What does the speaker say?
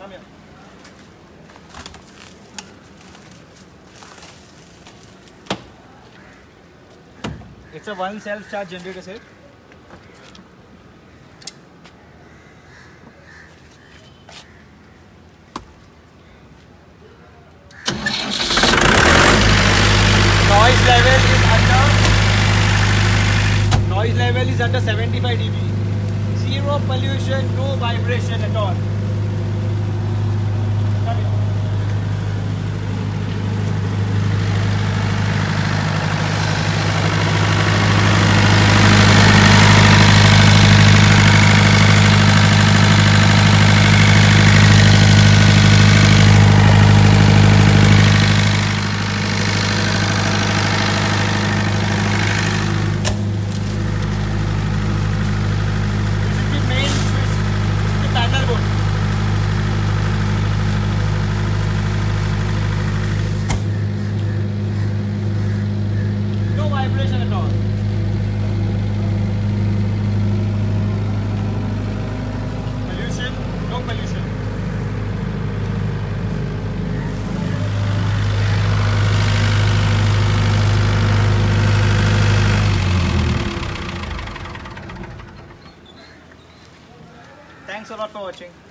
Come here. It's a one self-charge generator set. Noise level is under 75 dB. Zero pollution, no vibration at all. Come here. Vibration at all. Pollution, no pollution. Thanks a lot for watching.